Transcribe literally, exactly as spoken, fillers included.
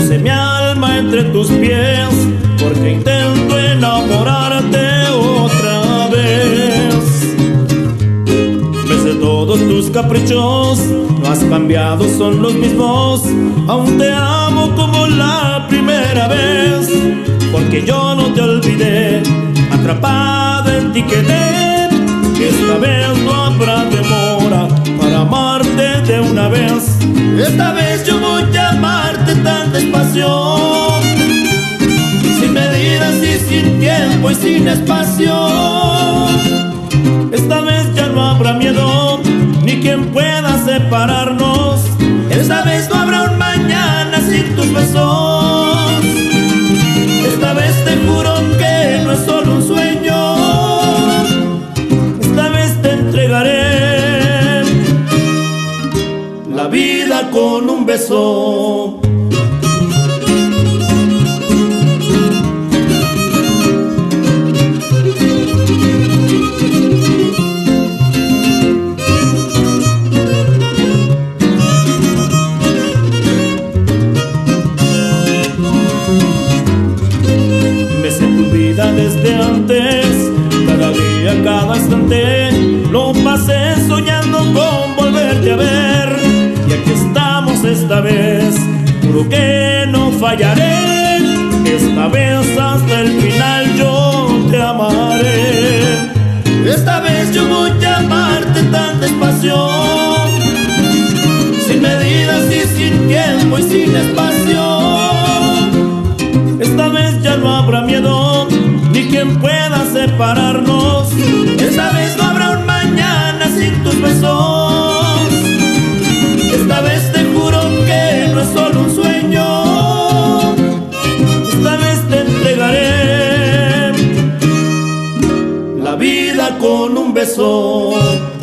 Mece mi alma entre tus pies, porque intento enamorarte otra vez. Mece todos tus caprichos, no has cambiado, son los mismos. Aún te amo como la primera vez, porque yo no te olvidé. Atrapada en ti quedé, que esta vez no habrá demora para amarte de una vez. Esta vez yo voy a amarte tan despacio, sin medidas y sin tiempo y sin espacio. Esta vez ya no habrá miedo, ni quien pueda separarnos. Esta vez no habrá un mañana sin tus besos. Esta vez te juro que no es solo un sueño. Esta vez te entregaré la vida con un beso. Desde antes, cada día, cada instante, lo pasé soñando con volverte a ver. Y aquí estamos esta vez, juro que no fallaré. Esta vez hasta el final yo te amaré. Esta vez yo voy a amarte tan despacio, sin medidas y sin tiempo y sin espacio. Esta vez ya no habrá miedo, ni quien pueda separarnos. Esta vez no habrá un mañana sin tus besos. Esta vez te juro que no es solo un sueño. Esta vez te entregaré la vida con un beso.